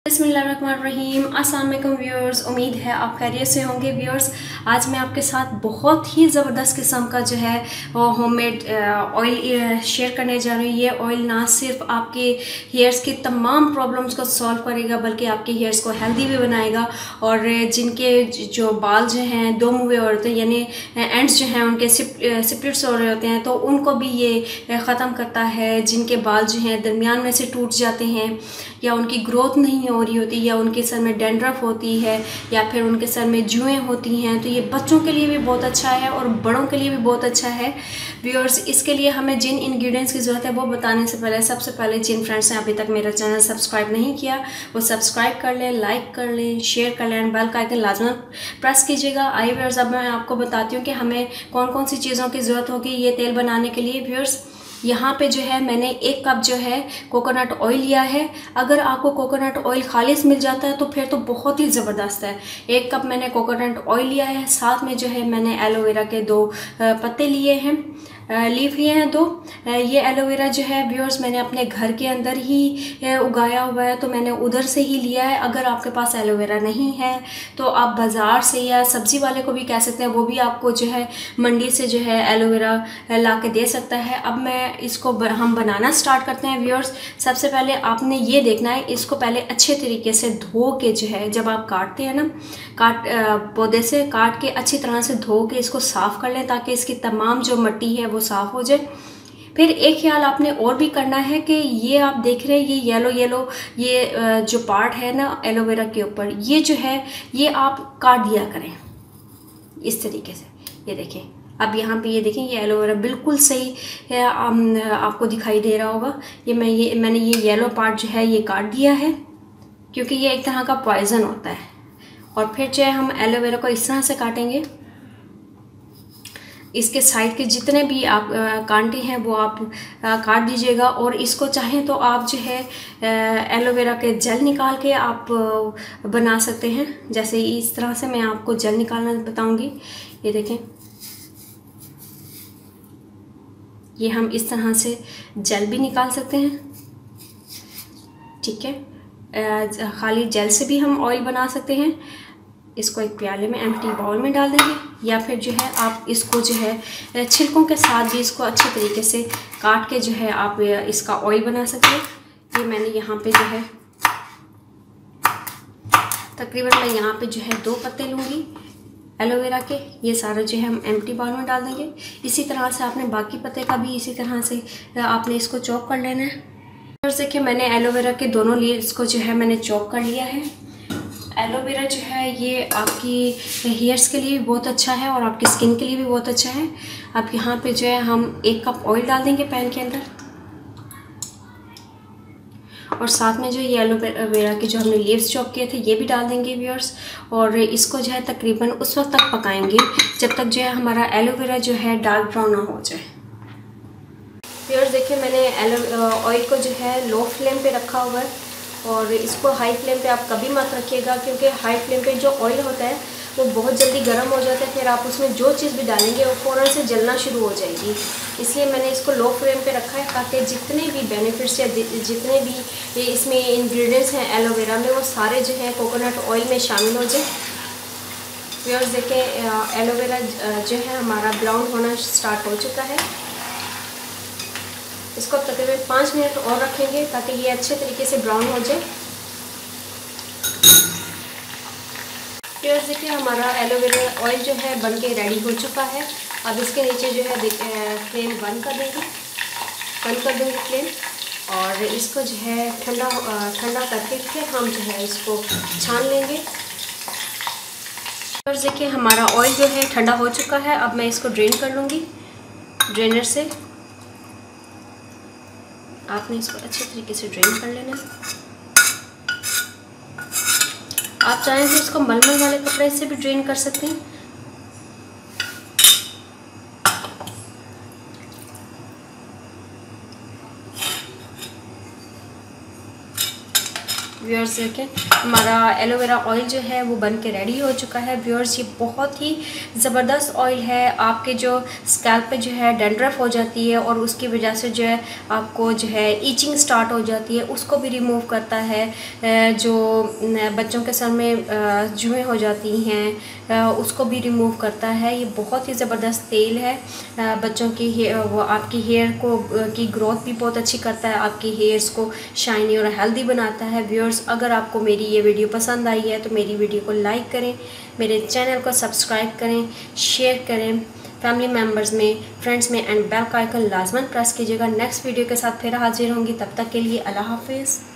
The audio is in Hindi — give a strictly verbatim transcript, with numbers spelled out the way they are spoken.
बिस्मिल्लाहिर्रहमानिर्रहीम। अस्सलाम वालेकुम व्यूअर्स, उम्मीद है आप खैरियत से होंगे व्यूअर्स। आज मैं आपके साथ बहुत ही ज़बरदस्त किस्म का जो है वो होममेड ऑयल शेयर करने जा रही हूँ। ये ऑयल ना सिर्फ आपके हेयर्स की तमाम प्रॉब्लम्स को सॉल्व करेगा बल्कि आपके हेयर्स को हेल्दी भी बनाएगा। और जिनके जो बाल जो हैं दो मुँहे हो रहे हैं यानी एंड्स जो हैं उनके स्प्लिट्स हो रहे होते हैं तो उनको भी ये ख़त्म करता है। जिनके बाल जो हैं दरमियान में से टूट जाते हैं या उनकी ग्रोथ नहीं हो रही होती या उनके सर में डैंड्रफ होती है या फिर उनके सर में जुएँ होती हैं तो ये बच्चों के लिए भी बहुत अच्छा है और बड़ों के लिए भी बहुत अच्छा है व्यूअर्स। इसके लिए हमें जिन इंग्रेडिएंट्स की ज़रूरत है वो बताने से पहले सबसे पहले जिन फ्रेंड्स ने अभी तक मेरा चैनल सब्सक्राइब नहीं किया वो सब्सक्राइब कर लें, लाइक कर लें, शेयर कर लें एंड बेल का आइकन लाजमी प्रेस कीजिएगा। आई व्यूअर्स, अब मैं आपको बताती हूँ कि हमें कौन कौन सी चीज़ों की ज़रूरत होगी ये तेल बनाने के लिए व्यूअर्स। यहाँ पे जो है मैंने एक कप जो है कोकोनट ऑयल लिया है। अगर आपको कोकोनट ऑयल खालिस मिल जाता है तो फिर तो बहुत ही ज़बरदस्त है। एक कप मैंने कोकोनट ऑयल लिया है, साथ में जो है मैंने एलोवेरा के दो पत्ते लिए हैं, लीफ लिए हैं दो। ये एलोवेरा जो है व्यूअर्स मैंने अपने घर के अंदर ही उगाया हुआ है तो मैंने उधर से ही लिया है। अगर आपके पास एलोवेरा नहीं है तो आप बाज़ार से या सब्ज़ी वाले को भी कह सकते हैं, वो भी आपको जो है मंडी से जो है एलोवेरा ला के दे सकता है। अब मैं इसको हम बनाना स्टार्ट करते हैं व्यूअर्स। सबसे पहले आपने ये देखना है, इसको पहले अच्छे तरीके से धो के जो है जब आप काटते हैं ना काट पौधे से काट के अच्छी तरह से धो के इसको साफ़ कर लें ताकि इसकी तमाम जो मिट्टी है वो साफ़ हो जाए। फिर एक ख्याल आपने और भी करना है कि ये आप देख रहे हैं ये येलो येलो ये जो पार्ट है ना एलोवेरा के ऊपर, ये जो है ये आप काट दिया करें इस तरीके से। ये देखें, अब यहाँ पे ये देखें ये एलोवेरा बिल्कुल सही है, आपको दिखाई दे रहा होगा। ये मैं ये मैंने ये येलो पार्ट जो है ये काट दिया है क्योंकि ये एक तरह का पॉइजन होता है। और फिर जो है हम एलोवेरा को इस तरह से काटेंगे, इसके साइड के जितने भी आप कांटे हैं वो आप आ, काट दीजिएगा। और इसको चाहें तो आप जो है एलोवेरा के जेल निकाल के आप आ, बना सकते हैं। जैसे इस तरह से मैं आपको जेल निकालना बताऊंगी। ये देखें, ये हम इस तरह से जेल भी निकाल सकते हैं, ठीक है। खाली जेल से भी हम ऑयल बना सकते हैं। इसको एक प्याले में एम्प्टी बाउल में डाल देंगे या फिर जो है आप इसको जो है छिलकों के साथ भी इसको अच्छे तरीके से काट के जो है आप इसका ऑयल बना सकते हैं। ये मैंने यहाँ पे जो है तकरीबन मैं यहाँ पे जो है दो पत्ते लूँगी एलोवेरा के। ये सारा जो है हम एम्प्टी बाउल में डाल देंगे। इसी तरह से आपने बाकी पत्ते का भी इसी तरह से आपने इसको चॉप कर लेना है। और देखिए मैंने एलोवेरा के दोनों लीव्स को जो है मैंने चॉप कर लिया है। एलोवेरा जो है ये आपकी हेयर्स के लिए भी बहुत अच्छा है और आपकी स्किन के लिए भी बहुत अच्छा है। अब यहाँ पे जो है हम एक कप ऑयल डाल देंगे पैन के अंदर और साथ में जो ये एलोवेरा के जो हमने लीव्स चॉप किए थे ये भी डाल देंगे व्यूअर्स। और इसको जो है तकरीबन उस वक्त तक पकाएंगे जब तक जो है हमारा एलोवेरा जो है डार्क ब्राउन ना हो जाए। व्यूअर्स देखिए मैंने एलो ऑयल को जो है लो फ्लेम पे रखा हुआ है और इसको हाई फ्लेम पे आप कभी मत रखिएगा क्योंकि हाई फ्लेम पे जो ऑयल होता है वो बहुत जल्दी गर्म हो जाता है। फिर आप उसमें जो चीज़ भी डालेंगे वो फ़ौरन से जलना शुरू हो जाएगी। इसलिए मैंने इसको लो फ्लेम पे रखा है ताकि जितने भी बेनिफिट्स या जितने भी इसमें इंग्रेडिएंट्स हैं एलोवेरा में वो सारे जो हैं कोकोनट ऑयल में शामिल हो जाए। व्यूअर्स देखें एलोवेरा जो है हमारा ब्राउन होना स्टार्ट हो चुका है। इसको तकरीबन पाँच मिनट और रखेंगे ताकि ये अच्छे तरीके से ब्राउन हो जाए। व्यूअर्स देखिए हमारा एलोवेरा ऑयल जो है बन के रेडी हो चुका है। अब इसके नीचे जो है फ्लेम बंद कर देंगे बंद कर देंगे फ्लेम और इसको जो है ठंडा ठंडा करके फिर हम जो है इसको छान लेंगे। व्यूअर्स देखिए हमारा ऑयल जो है ठंडा हो चुका है। अब मैं इसको ड्रेन कर लूँगी ड्रेनर से। आपने इसको अच्छे तरीके से ड्रेन कर लेना है। आप चाहें तो इसको मलमल वाले कपड़े से भी ड्रेन कर सकते हैं। व्यूअर्स देखें हमारा एलोवेरा ऑयल जो है वो बन के रेडी हो चुका है। व्यूअर्स ये बहुत ही ज़बरदस्त ऑयल है, आपके जो स्कैल्प पे जो है डैंड्रफ हो जाती है और उसकी वजह से जो है आपको जो है ईचिंग स्टार्ट हो जाती है, उसको भी रिमूव करता है। जो बच्चों के सर में जुएँ हो जाती हैं उसको भी रिमूव करता है। ये बहुत ही ज़बरदस्त तेल है, बच्चों की वो आपकी हेयर को की ग्रोथ भी बहुत अच्छी करता है, आपकी हेयर्स को शाइनी और हेल्दी बनाता है। व्यूअर्स अगर आपको मेरी ये वीडियो पसंद आई है तो मेरी वीडियो को लाइक करें, मेरे चैनल को सब्सक्राइब करें, शेयर करें फैमिली मेम्बर्स में, फ्रेंड्स में एंड बेल का आइकन लाजमन प्रेस कीजिएगा। नेक्स्ट वीडियो के साथ फिर हाजिर होंगी, तब तक के लिए अल्लाह हाफिज़।